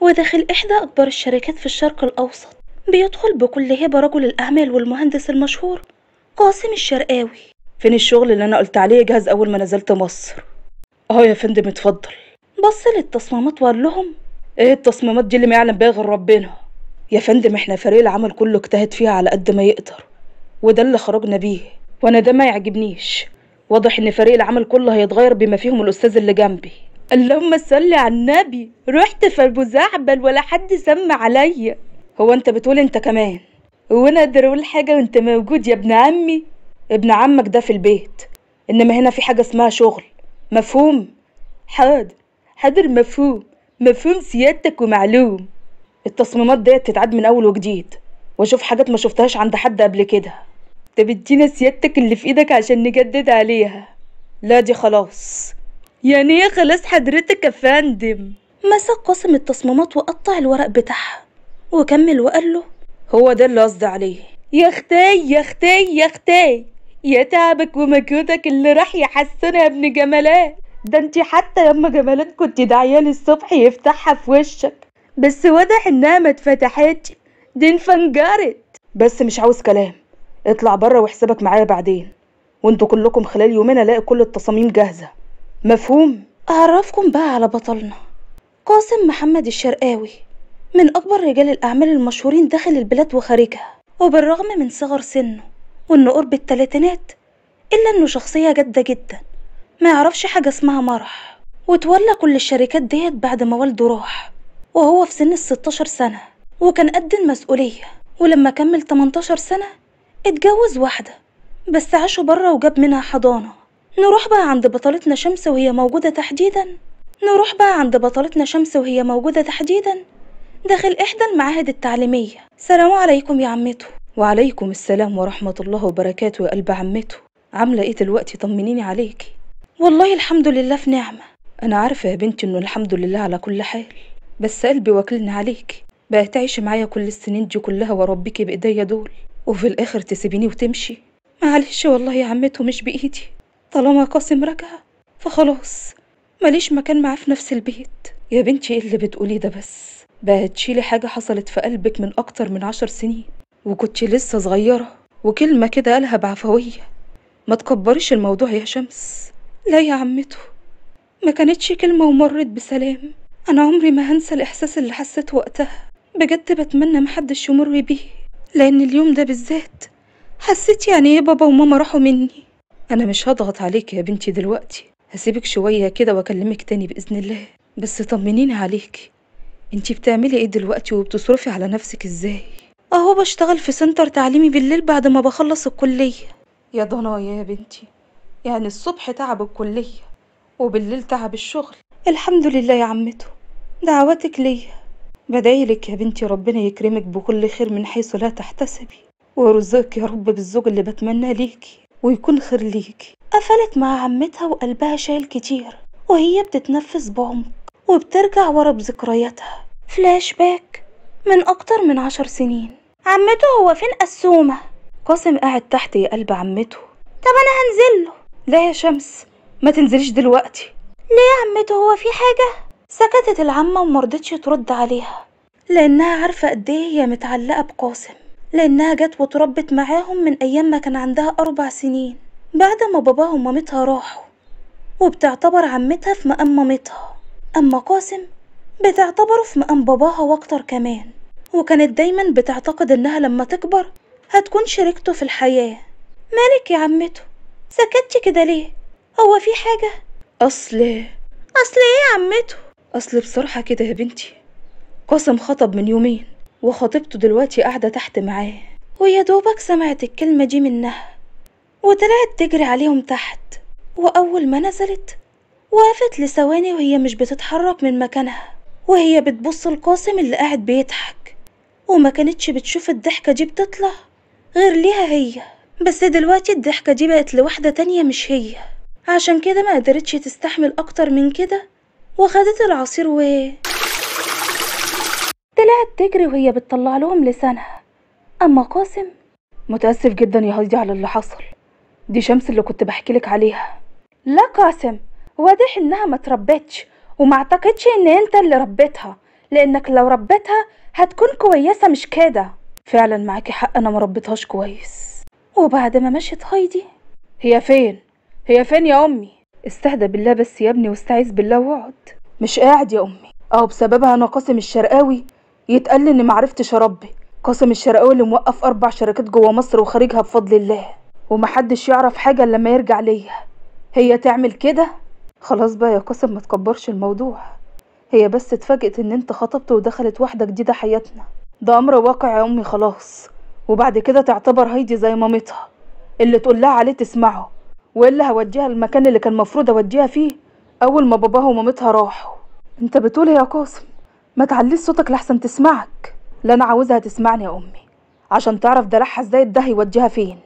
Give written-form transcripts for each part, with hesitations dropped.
وداخل إحدى أكبر الشركات في الشرق الأوسط بيدخل بكل هبة رجل الأعمال والمهندس المشهور قاسم الشرقاوي. فين الشغل اللي انا قلت عليه جاهز اول ما نزلت مصر؟ يا فندم اتفضل. بص للتصميمات وقال لهم: ايه التصميمات دي اللي ما يعلم بيها غير ربنا؟ يا فندم احنا فريق العمل كله اجتهد فيها على قد ما يقدر، وده اللي خرجنا بيه، وانا ده ما يعجبنيش. واضح ان فريق العمل كله هيتغير بما فيهم الاستاذ اللي جنبي. اللهم صل على النبي، رحت في ابو زعبل ولا حد سمع عليا. هو انت بتقول انت كمان؟ وانا اقدر اقول حاجه وانت موجود يا ابن عمي؟ ابن عمك ده في البيت، انما هنا في حاجه اسمها شغل، مفهوم؟ حاضر مفهوم سيادتك ومعلوم. التصميمات ديت تتعاد من اول وجديد، واشوف حاجات ما شفتهاش عند حد قبل كده. طب ادينا سيادتك اللي في ايدك عشان نجدد عليها. لا دي خلاص. يعني ايه خلاص حضرتك يا فندم؟ مسك قاسم التصميمات وقطع الورق بتاعها وكمل وقال له: هو ده اللي قصدي عليه. يا اختي يا تعبك ومجهودك اللي راح يحسن يا ابن جمالات. ده انتي حتى يا ام جمالات كنت داعيالي الصبح يفتحها في وشك، بس واضح انها ما اتفتحتش، دي انفنجرت. بس مش عاوز كلام، اطلع بره وحسابك معايا بعدين، وانتوا كلكم خلال يومين الاقي كل التصاميم جاهزه، مفهوم؟ اعرفكم بقى على بطلنا قاسم محمد الشرقاوي، من اكبر رجال الاعمال المشهورين داخل البلاد وخارجها، وبالرغم من صغر سنه وانه قرب التلاتينات الا انه شخصيه جاده جدا، ما يعرفش حاجه اسمها مرح. وتولى كل الشركات ديت بعد ما والده راح وهو في سن ال16 سنه، وكان قد المسؤوليه. ولما كمل 18 سنه اتجوز واحده، بس عاشوا بره وجاب منها حضانه. نروح بقى عند بطلتنا شمس وهي موجوده تحديدا داخل احدى المعاهد التعليميه. سلام عليكم يا عمته. وعليكم السلام ورحمه الله وبركاته يا قلب عمته. عامله ايه دلوقتي؟ طمنيني عليكي. والله الحمد لله في نعمه. انا عارفه يا بنتي انه الحمد لله على كل حال، بس قلبي واكلني عليكي. بقى تعيشي معايا كل السنين دي كلها واربيكي بايديا دول، وفي الاخر تسيبيني وتمشي؟ معلش والله يا عمته مش بايدي، طالما قاسم رجع فخلاص ماليش مكان معاه في نفس البيت. يا بنتي ايه اللي بتقوليه ده بس؟ بقى تشيلي حاجه حصلت في قلبك من اكتر من 10 سنين وكنتي لسه صغيره، وكلمه كده قالها بعفويه. ما تكبريش الموضوع يا شمس. لا يا عمته، ما كانتش كلمه ومرت بسلام. انا عمري ما هنسى الاحساس اللي حسيته وقتها، بجد بتمنى محدش يمر بيه، لان اليوم ده بالذات حسيت يعني ايه بابا وماما راحوا مني. انا مش هضغط عليك يا بنتي دلوقتي، هسيبك شويه كده واكلمك تاني باذن الله، بس طمنيني عليكي. انتي بتعملي ايه دلوقتي وبتصرفي على نفسك ازاي؟ اهو بشتغل في سنتر تعليمي بالليل بعد ما بخلص الكليه. يا ضنايا يا بنتي، يعني الصبح تعب الكليه وبالليل تعب الشغل. الحمد لله يا عمته، دعواتك ليا. بدعيلك يا بنتي ربنا يكرمك بكل خير من حيث لا تحتسبي، ويرزقك يا رب بالزوج اللي بتمناه ليكي ويكون خير ليكي. قفلت مع عمتها وقلبها شايل كتير، وهي بتتنفس بعمق وبترجع ورا بذكرياتها. فلاش باك من اكتر من 10 سنين. عمته هو فين قسومه؟ قاسم قاعد تحت يا قلب عمته. طب انا هنزله. لا يا شمس، ما تنزليش دلوقتي. ليه يا عمته، هو في حاجه؟ سكتت العمه ومرضتش ترد عليها، لانها عارفه قد ايه هي متعلقه بقاسم، لانها جت وتربت معاهم من ايام ما كان عندها 4 سنين بعد ما باباها ومامتها راحوا، وبتعتبر عمتها في مقام مامتها، اما قاسم بتعتبره في مقام باباها واكتر كمان، وكانت دايما بتعتقد انها لما تكبر هتكون شريكته في الحياة. مالك يا عمته، سكتتي كده ليه؟ هو في حاجة؟ اصل ايه يا عمته؟ اصل بصراحة كده يا بنتي، قاسم خطب من يومين وخطيبته دلوقتي قاعدة تحت معاه. ويا دوبك سمعت الكلمة دي منها وطلعت تجري عليهم تحت، واول ما نزلت وقفت لثواني وهي مش بتتحرك من مكانها، وهي بتبص لقاسم اللي قاعد بيضحك، وما كانتش بتشوف الضحكة دي بتطلع غير ليها هي. بس دلوقتي الضحكة دي بقت لواحدة تانية مش هي، عشان كده ما قدرتش تستحمل اكتر من كده وخدت العصير طلعت تجري وهي بتطلع لهم لسانها. اما قاسم متأسف جدا يا هايدي على اللي حصل، دي شمس اللي كنت بحكيلك عليها. لا قاسم، واضح انها ما تربتش، وما اعتقدش ان انت اللي ربيتها، لانك لو ربيتها هتكون كويسة مش كده. فعلا معاكي حق، انا مربيتهاش كويس. وبعد ما مشيت هايدي، هي فين؟ هي فين يا امي؟ استهدى بالله بس يا ابني واستعيذ بالله واقعد. مش قاعد يا امي، اهو بسببها انا قاسم الشرقاوي يتقال لي اني معرفتش اربي. قاسم الشرقاوي اللي موقف 4 شركات جوه مصر وخارجها بفضل الله، ومحدش يعرف حاجه الا لما يرجع ليا. هي تعمل كده؟ خلاص بقى يا قاسم ما تكبرش الموضوع. هي بس اتفاجئت ان انت خطبت ودخلت واحده جديده حياتنا، ده امر واقع يا امي خلاص. وبعد كده تعتبر هايدي زي مامتها، اللي تقول لها عليه تسمعه، والا هوديها المكان اللي كان المفروض اوديها فيه اول ما باباها ومامتها راحوا. انت بتقول ايه يا قاسم؟ ما تعليش صوتك لحسن تسمعك. لا انا عاوزها تسمعني يا امي عشان تعرف دلعها ازاي ده هيوديها فين.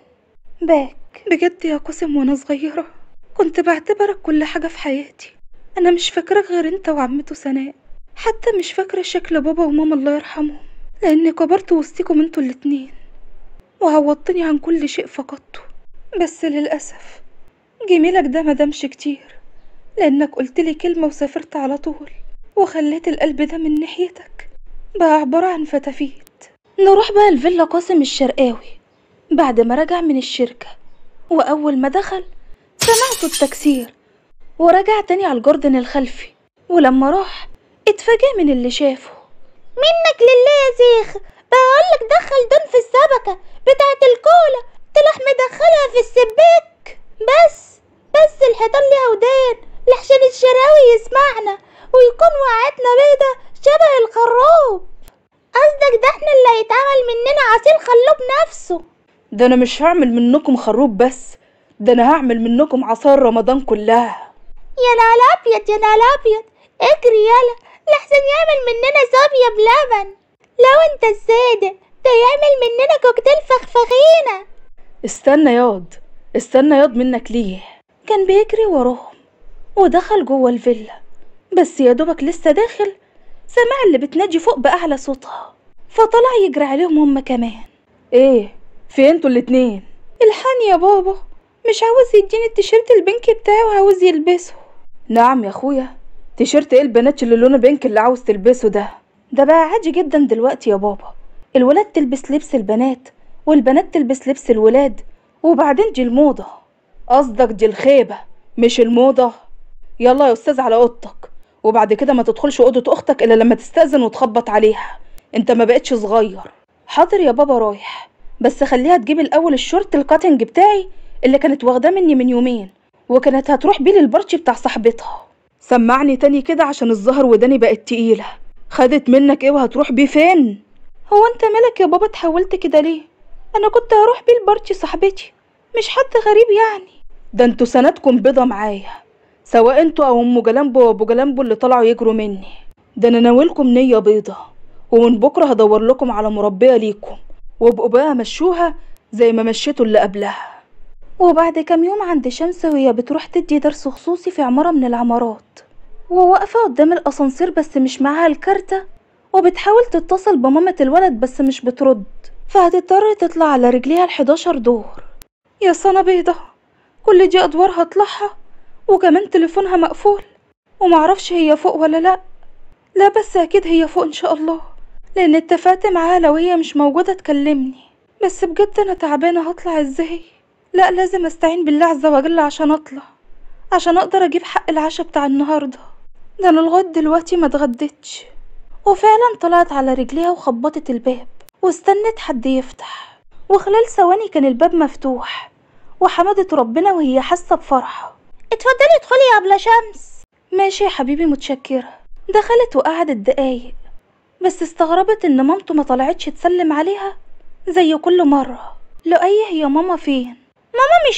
بجد يا قاسم وانا صغيره كنت بعتبرك كل حاجه في حياتي. انا مش فاكرك غير انت وعمته سناء، حتى مش فاكره شكل بابا وماما الله يرحمهم، لاني كبرت وسطيكم انتوا الاتنين وعوضتني عن كل شيء فقدته. بس للاسف جميلك ده مدامش كتير، لانك قلتلي كلمه وسافرت على طول، وخليت القلب ده من ناحيتك بقى عباره عن فتافيت. نروح بقى الفيلا قاسم الشرقاوي بعد ما رجع من الشركة، وأول ما دخل سمعته التكسير ورجع تاني على الجردن الخلفي، ولما راح اتفاجئ من اللي شافه. منك لله يا زيخ، بقولك دخل دون في السبكة بتاعت الكولا، طلع مدخلها في السباك. بس الحيطان ليها ودان لحسن الشراوي يسمعنا ويكون وقعتنا بيضة شبه الخروب. قصدك ده احنا اللي هيتعمل مننا عصير خلوب نفسه؟ ده انا مش هعمل منكم خروب بس، ده انا هعمل منكم عصار رمضان كلها. يا نهار ابيض يا نهار ابيض، اجري يلا لحسن يعمل مننا صابية بلبن. لو انت السادة ده يعمل مننا كوكتيل فخفخينة. استنى ياض منك ليه؟ كان بيجري وراهم ودخل جوه الفيلا، بس يا دوبك لسه داخل سمع اللي بتنادي فوق بأعلى صوتها، فطلع يجري عليهم هم كمان. ايه في انتوا الاتنين؟ الحقني يا بابا، مش عاوز يديني التيشيرت البنك بتاعه وعاوز يلبسه. نعم يا اخويا، تيشيرت ايه البنات اللي لونه بينك اللي عاوز تلبسه ده؟ ده بقى عادي جدا دلوقتي يا بابا، الولاد تلبس لبس البنات والبنات تلبس لبس الولاد، وبعدين دي الموضة. قصدك دي الخيبة مش الموضة؟ يلا يا استاذ على اوضتك، وبعد كده ما تدخلش اوضة اختك الا لما تستأذن وتخبط عليها، انت ما بقتش صغير. حاضر يا بابا رايح، بس خليها تجيب الاول الشورت الكاتنج بتاعي اللي كانت واخداه مني من يومين، وكانت هتروح بيه للبارتي بتاع صاحبتها. سمعني تاني كده عشان الظهر وداني بقت تقيلة. خدت منك ايه وهتروح بيه فين؟ هو انت مالك يا بابا اتحولت كده ليه؟ انا كنت هروح بيه البارتي صاحبتي، مش حد غريب يعني. ده انتوا سنتكم بيضة معايا، سواء انتوا او ام جلامبو وابو جلامبو اللي طلعوا يجروا مني. ده انا ناويلكم نية بيضة، ومن بكرة هدور لكم على مربية ليكم، وابقوا بقى مشوها زي ما مشيتوا اللي قبلها. وبعد كام يوم عند شمس وهي بتروح تدي درس خصوصي في عمارة من العمارات، وواقفة قدام الأسانسير بس مش معاها الكارتة، وبتحاول تتصل بمامة الولد بس مش بترد، فهتضطر تطلع على رجليها ال11 دور. يا صنة بيضة، كل دي أدوار هطلعها وكمان تليفونها مقفول، ومعرفش هي فوق ولا لأ. لا بس أكيد هي فوق إن شاء الله، لأن اتفقت معاها لو هي مش موجودة تكلمني. بس بجد أنا تعبانة، هطلع ازاي؟ لا لازم استعين بالله عز وجل عشان اطلع، عشان اقدر اجيب حق العشاء بتاع النهارده. ده انا لغايه دلوقتي ما اتغديتش. وفعلا طلعت على رجليها وخبطت الباب واستنت حد يفتح، وخلال ثواني كان الباب مفتوح، وحمدت ربنا وهي حاسه بفرحه. اتفضلي ادخلي يا ابله شمس. ماشي يا حبيبي متشكره. دخلت وقعدت دقايق، بس استغربت ان مامته ما طلعتش تسلم عليها زي كل مره. لؤي هي ماما فين؟ ماما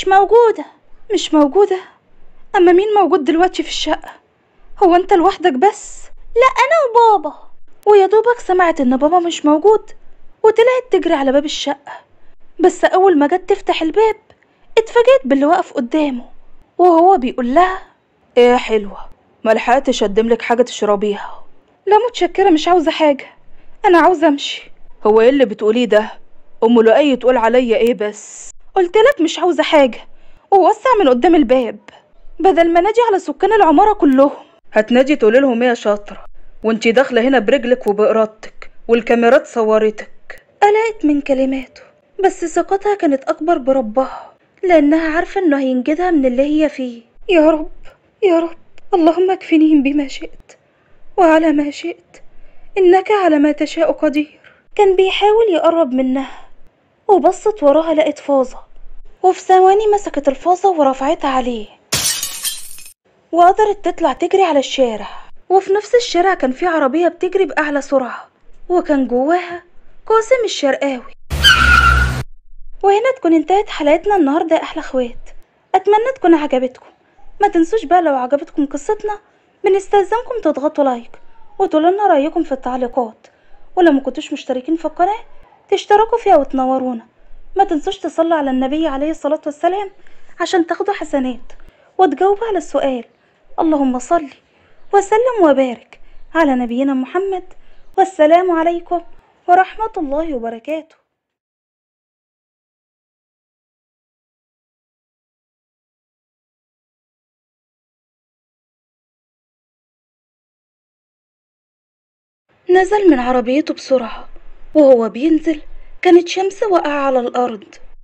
مش موجودة؟ اما مين موجود دلوقتي في الشقة؟ هو انت لوحدك بس؟ لا انا وبابا. ويا دوبك سمعت ان بابا مش موجود وطلعت تجري على باب الشقة، بس اول ما جت تفتح الباب اتفاجئت باللي واقف قدامه وهو بيقول لها: ايه يا حلوة، ملحقتش اقدم لك حاجة تشربيها؟ لا متشكرة مش عاوزة حاجة، انا عاوزة امشي. هو ايه اللي بتقوليه ده؟ ام لؤي تقول عليا ايه بس؟ قلتلك مش عاوزة حاجة، ووسع من قدام الباب بدل ما نادي على سكان العمارة كلهم. هتنادي تقولي لهم ايه يا شاطرة؟ وانتي داخلة هنا برجلك وبإرادتك والكاميرات صورتك. قلقت من كلماته، بس ثقتها كانت أكبر بربها، لأنها عارفة إنه هينجدها من اللي هي فيه. يا رب يا رب، اللهم اكفنيهم بما شئت وعلى ما شئت، إنك على ما تشاء قدير. كان بيحاول يقرب منها، وبصت وراها لقت فازة، وفي ثواني مسكت الفازة ورفعتها عليه، وقدرت تطلع تجري على الشارع. وفي نفس الشارع كان في عربية بتجري بأعلى سرعة، وكان جواها قاسم الشرقاوي. وهنا تكون انتهت حلقتنا النهاردة يا أحلى اخوات. أتمنى تكون عجبتكم. ما تنسوش بقى لو عجبتكم قصتنا بنستلزمكم تضغطوا لايك وتقولوا لنا رأيكم في التعليقات، ولو ما كنتوش مشتركين في القناة تشتركوا فيها وتنورونا. ما تنسوش تصلوا على النبي عليه الصلاة والسلام عشان تاخدوا حسنات، وتجاوبوا على السؤال اللهم صل وسلم وبارك على نبينا محمد. والسلام عليكم ورحمة الله وبركاته. نزل من عربيته بسرعة، وهو بينزل كانت شمس واقعة على الأرض.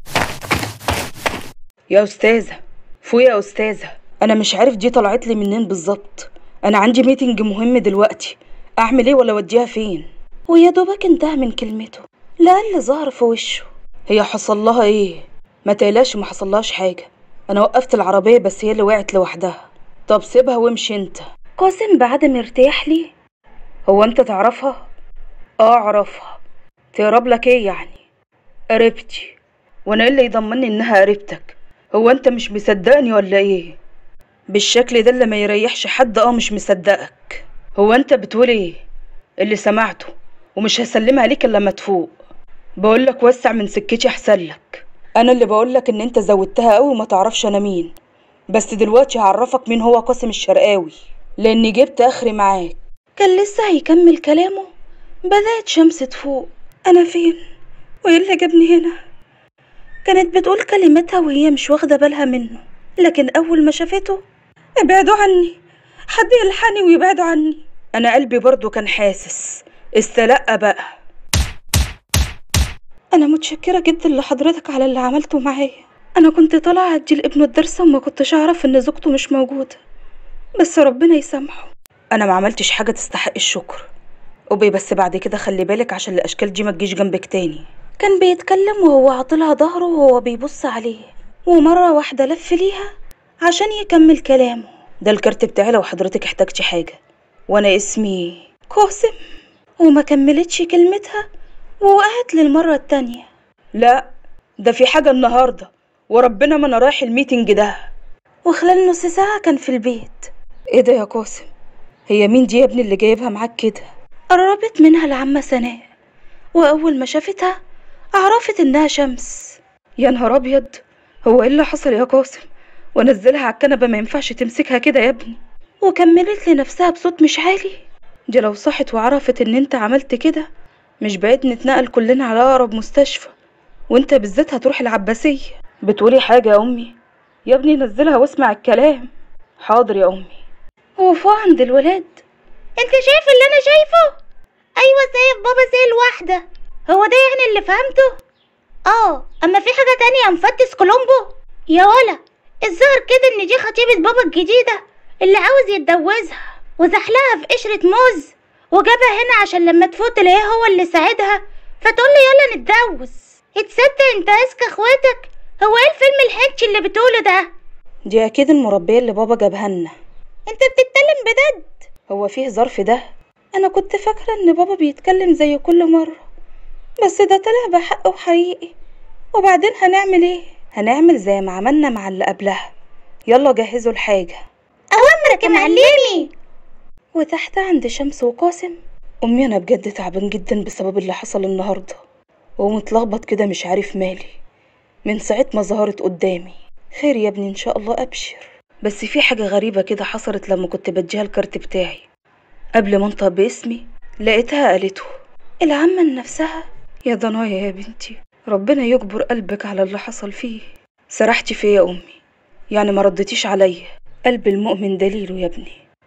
يا أستاذة فوقي يا أستاذة، أنا مش عارف دي طلعت لي منين بالظبط. أنا عندي ميتنج مهم دلوقتي، أعمل إيه ولا أوديها فين؟ ويا دوبك انتهى من كلمته لقى اللي ظهر في وشه. هي حصل لها إيه؟ ما تقلقش، ما حصلهاش حاجة. أنا وقفت العربية بس هي اللي وقعت لوحدها. طب سيبها وامشي أنت. قاسم بعد مرتاح لي. هو أنت تعرفها؟ أعرفها. تقرب لك إيه يعني؟ قريبتي. وأنا إيه اللي يضمني إنها قريبتك؟ هو أنت مش مصدقني ولا إيه؟ بالشكل ده اللي ما يريحش حد. مش مصدقك. هو أنت بتقول إيه؟ اللي سمعته، ومش هسلمها ليك إلا لما تفوق. بقولك وسع من سكتي أحسن لك. أنا اللي بقولك إن أنت زودتها قوي وما تعرفش أنا مين. بس دلوقتي هعرفك مين هو قاسم الشرقاوي، لأني جبت آخري معاك. كان لسه هيكمل كلامه بدأت شمس تفوق. أنا فين؟ وإيه اللي جابني هنا؟ كانت بتقول كلمتها وهي مش واخدة بالها منه، لكن أول ما شافته ابعدوا عني، حد يلحقني ويبعدوا عني. أنا قلبي برضو كان حاسس. استلقى بقى. أنا متشكرة جدا لحضرتك على اللي عملته معايا. أنا كنت طالعة أدي لابنه الدرس وما كنتش أعرف إن زوجته مش موجودة، بس ربنا يسامحه. أنا ما عملتش حاجة تستحق الشكر. بس بعد كده خلي بالك عشان الأشكال دي ما تجيش جنبك تاني. كان بيتكلم وهو عاطلها ظهره وهو بيبص عليه، ومرة واحدة لف ليها عشان يكمل كلامه. ده الكارت بتاعي لو حضرتك احتاجتي حاجة، وأنا اسمي قاسم. وما كملتش كلمتها ووقعت للمرة التانية. لا، ده في حاجة النهاردة، وربنا ما أنا رايح الميتنج ده. وخلال نص ساعة كان في البيت. ايه ده يا قاسم؟ هي مين دي يا ابني اللي جايبها معاك كده؟ قربت منها العمة سناء، وأول ما شافتها عرفت إنها شمس. يا نهار أبيض، هو ايه اللي حصل يا قاسم؟ ونزلها على الكنبة، ما ينفعش تمسكها كده يا ابني. وكملت لنفسها بصوت مش عالي. دي لو صحت وعرفت ان انت عملت كده مش بعيد نتنقل كلنا على أقرب مستشفى، وانت بالذات هتروح العباسية. بتقولي حاجة يا أمي؟ يا ابني نزلها واسمع الكلام. حاضر يا أمي. وفوق عند الولاد. انت شايف اللي انا شايفه؟ ايوه زي بابا زي الواحدة. هو ده يعني اللي فهمته؟ اما في حاجة تانية يا مفتش كولومبو يا ولا. الظاهر كده ان دي خطيبة بابا الجديدة اللي عاوز يتجوزها، وزحلها في قشرة موز، وجابها هنا عشان لما تفوت تلاقيه هو اللي ساعدها، فتقول لي يلا نتجوز. تصدق انت اذكى اخواتك؟ هو ايه الفيلم الهنش اللي بتقوله ده؟ دي اكيد المربية اللي بابا جابها لنا. انت بتتكلم بجد؟ هو فيه ظرف ده؟ انا كنت فاكرة ان بابا بيتكلم زي كل مرة، بس ده طلع بحق وحقيقي. وبعدين هنعمل ايه؟ هنعمل زي ما عملنا مع اللي قبلها. يلا جهزوا الحاجة. اوامرك يا معلمي. وتحت عند شمس وقاسم. امي انا بجد تعبان جدا بسبب اللي حصل النهاردة، ومتلخبط كده مش عارف مالي من ساعة ما ظهرت قدامي. خير يا ابني ان شاء الله، ابشر. بس في حاجة غريبة كده حصلت لما كنت بديها الكارت بتاعي. قبل ما انطق باسمي لقيتها قالته. العمة نفسها. يا ضنايا يا بنتي، ربنا يجبر قلبك على اللي حصل فيه. سرحتي فيا يا امي، يعني ما ردتيش عليا. قلب المؤمن دليله يا ابني.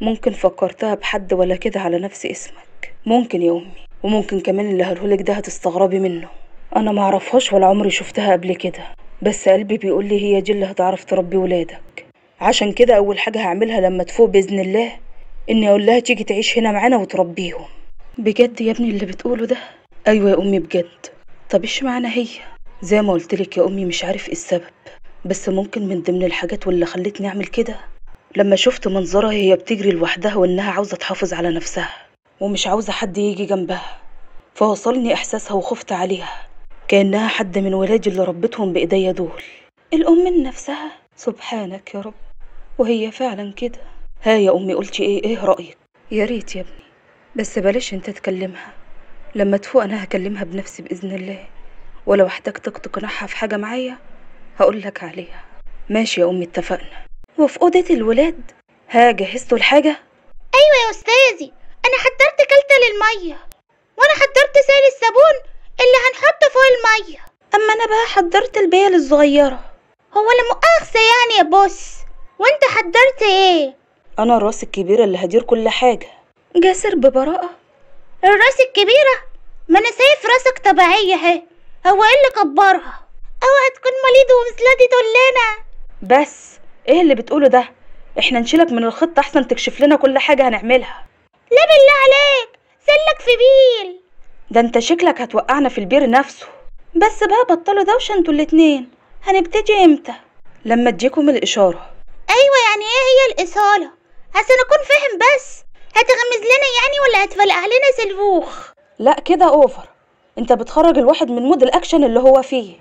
ممكن فكرتها بحد ولا كده على نفس اسمك، ممكن يا امي، وممكن كمان اللي هقولهولك ده هتستغربي منه. انا معرفهاش ولا عمري شفتها قبل كده، بس قلبي بيقول لي هي دي اللي هتعرف تربي ولادك. عشان كده اول حاجه هعملها لما تفوق باذن الله اني اقول لها تيجي تعيش هنا معانا وتربيهم. بجد يا ابني اللي بتقوله ده؟ ايوه يا امي بجد. طب ايش معنى هي؟ زي ما قلتلك يا امي مش عارف ايه السبب، بس ممكن من ضمن الحاجات واللي خلتني اعمل كده لما شفت منظرها هي بتجري لوحدها وانها عاوزه تحافظ على نفسها ومش عاوزه حد يجي جنبها، فوصلني احساسها وخفت عليها كانها حد من ولادي اللي ربيتهم بايديا دول. الام من نفسها، سبحانك يا رب، وهي فعلا كده. ها يا امي قلتي ايه رايك؟ يا ريت يا ابني، بس بلاش انت تكلمها، لما تفوق انا هكلمها بنفسي باذن الله، ولو احتجتك تقنعها في حاجه معايا هقول لك عليها. ماشي يا امي اتفقنا. وفي اوضه الولاد ها جهزتوا الحاجه؟ ايوه يا استاذي، انا حضرت كلتة للميه، وانا حضرت سائل الصابون اللي هنحطه فوق الميه. اما انا بقى حضرت البيل الصغيره. هو لا مؤاخذه يعني يا بوس، وانت حضرت ايه؟ انا الراس الكبيره اللي هدير كل حاجه. جاسر ببراءه. الراس الكبيره؟ ما انا شايف راسك طبيعيه اهي، هو ايه اللي كبرها؟ اوعى تكون مليد ومسلدي تقولنا. بس ايه اللي بتقوله ده؟ احنا نشيلك من الخطه احسن تكشف لنا كل حاجه هنعملها. لا بالله عليك، سلك في بيل. ده انت شكلك هتوقعنا في البير نفسه. بس بقى بطلوا دوشه انتوا الاتنين، هنبتدي امتى؟ لما اديكم الاشاره. ايوه يعني ايه هي الاصاله؟ عشان اكون فاهم بس، هتغمز لنا يعني ولا هتفلقع لنا سلفوخ؟ لا كده اوفر، انت بتخرج الواحد من مود الاكشن اللي هو فيه.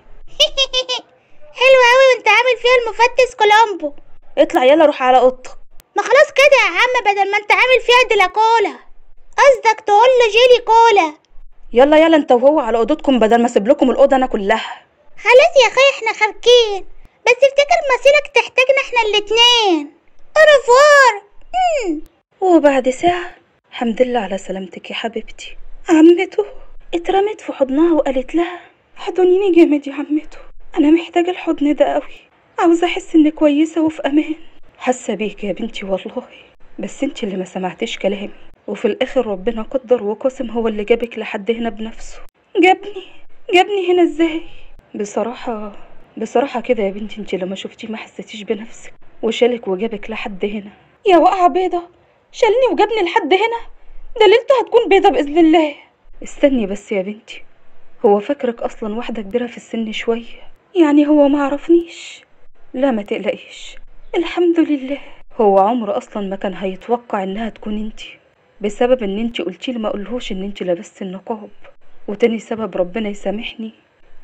حلو قوي وانت عامل فيها المفتش كولومبو. اطلع يلا روح على اوضتك. ما خلاص كده يا عم، بدل ما انت عامل فيها ديلاكولا قصدك تقول له جيلي كولا. يلا انت وهو على اوضتكم بدل ما اسيب لكم الاوضه انا كلها. خلاص يا اخي احنا خارجين، بس افتكر مسيرك تحتاجنا احنا الاتنين. أوروفوار. وبعد ساعة، الحمد لله على سلامتك يا حبيبتي، عمته اترمت في حضنها وقالت لها حضنيني جامد يا عمته، انا محتاجة الحضن ده قوي، عاوزة احس اني كويسة وفي امان. حاسة بيك يا بنتي والله، بس انت اللي ما سمعتش كلامي، وفي الاخر ربنا قدر وقسم هو اللي جابك لحد هنا بنفسه. جابني هنا ازاي؟ بصراحة كده يا بنتي، انت لما شفتيه ما حسيتيش بنفسك وشالك وجابك لحد هنا. يا واقعة بيضة، شالني وجابني لحد هنا، ده ليلته هتكون بيضة بإذن الله. استني بس يا بنتي، هو فاكرك أصلا واحدة كبيرة في السن شوية، يعني هو ما عرفنيش؟ لا ما تقلقيش، الحمد لله، هو عمره أصلا ما كان هيتوقع إنها تكون انتي، بسبب إن انتي قلتيلي ما قلهوش إن انتي لبست النقاب. وتاني سبب ربنا يسامحني،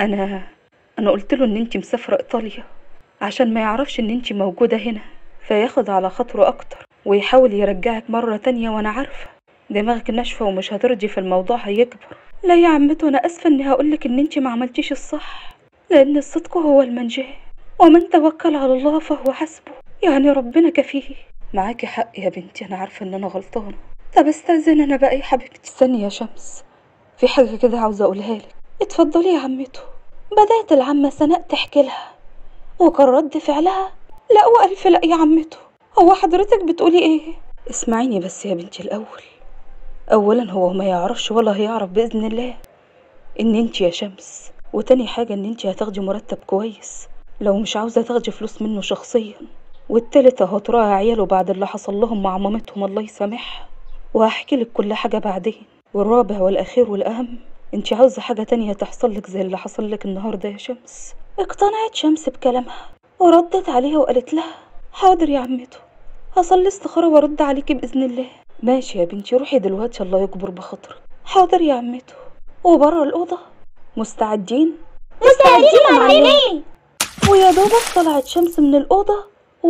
أنا قلتله إن انتي مسافرة إيطاليا عشان ما يعرفش إن انتي موجودة هنا، فياخد على خاطره أكتر ويحاول يرجعك مرة تانية، وأنا عارفة دماغك ناشفة ومش هترضي في الموضوع هيكبر. لا يا عمته، أنا أسفة إني هقولك إن انتي ما عملتيش الصح، لأن الصدق هو المنجاة، ومن توكل على الله فهو حسبه، يعني ربنا كفيه. معاكي حق يا بنتي، أنا عارفة إن أنا غلطانة. طب استأذن أنا بقى يا حبيبتي. استني يا شمس، في حاجة كده عاوزة أقولها لك. اتفضلي يا عمته. بدأت العمة سناء تحكي لها، وكان رد فعلها لا وألف لا يا عمته. هو حضرتك بتقولي ايه؟ اسمعيني بس يا بنتي الأول. أولا هو ما يعرفش ولا هيعرف بإذن الله إن انتي يا شمس، وتاني حاجة إن انتي هتاخدي مرتب كويس لو مش عاوزة تاخدي فلوس منه شخصيا، والتالت هتراعي عياله بعد اللي حصل لهم مع مامتهم الله يسامحها، وهحكي لك كل حاجة بعدين. والرابع والأخير والأهم، انتي عاوزة حاجة تانية تحصل لك زي اللي حصل لك النهاردة يا شمس. اقتنعت شمس بكلامها وردت عليها وقالت لها حاضر يا عمته، هصلي استخارة وارد عليكي بإذن الله. ماشي يا بنتي، روحي دلوقتي الله يكبر بخاطرك. حاضر يا عمته. وبره الأوضة مستعدين يا معلمين. ويا دوبك طلعت شمس من الأوضة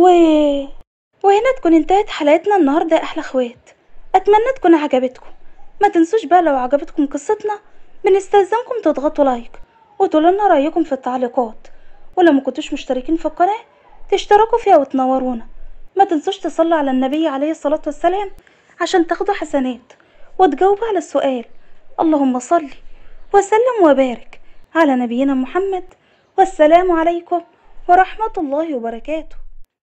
وهنا تكون انتهت حلقتنا النهاردة يا أحلى اخوات. أتمنى تكون عجبتكم. ما تنسوش بقى لو عجبتكم قصتنا بنستلزمكم تضغطوا لايك وتقولوا لنا رأيكم في التعليقات، ولو ما كنتوش مشتركين في القناة تشتركوا فيها وتنورونا. ما تنسوش تصلوا على النبي عليه الصلاة والسلام عشان تاخدوا حسنات وتجاوبوا على السؤال اللهم صل وسلم وبارك على نبينا محمد، والسلام عليكم ورحمة الله وبركاته.